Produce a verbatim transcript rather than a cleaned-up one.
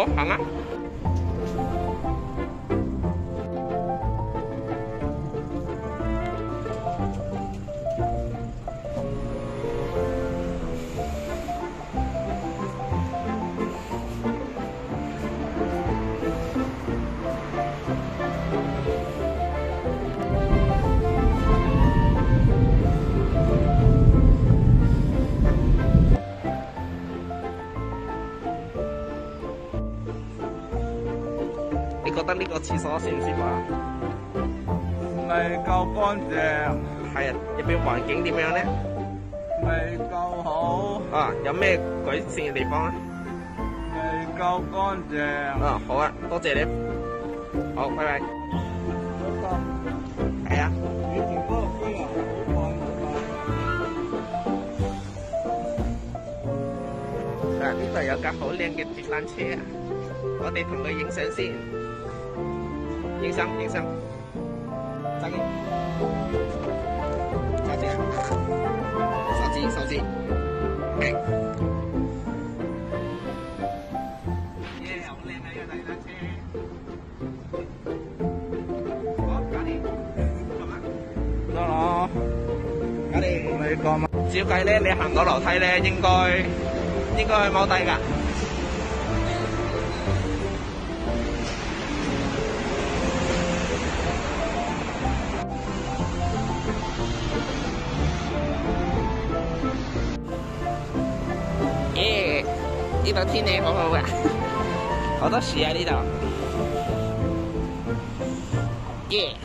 好，行啊。你覺得呢個廁所舒唔舒服啊？ 未夠乾淨。 係啊，入邊環境點樣咧？ 未夠好。 啊，有咩改善嘅地方啊？ 未夠乾淨。 啊，好啊，多謝你。好，拜拜。係啊。 以前嗰個區啊，好乾㗎。 啊，呢度有架好靚嘅電單車啊！我哋同佢影相先，影相影相，揸機，揸住啊！手指手指，係。耶，好靚啊！呢個電單車。好，搞掂，做乜？ 得啦。 搞掂。 未夠嘛？ 照計咧，你行到樓梯咧，應該應該去踎低㗎。耶！呢度天氣好好㗎，好多樹啊呢度。耶！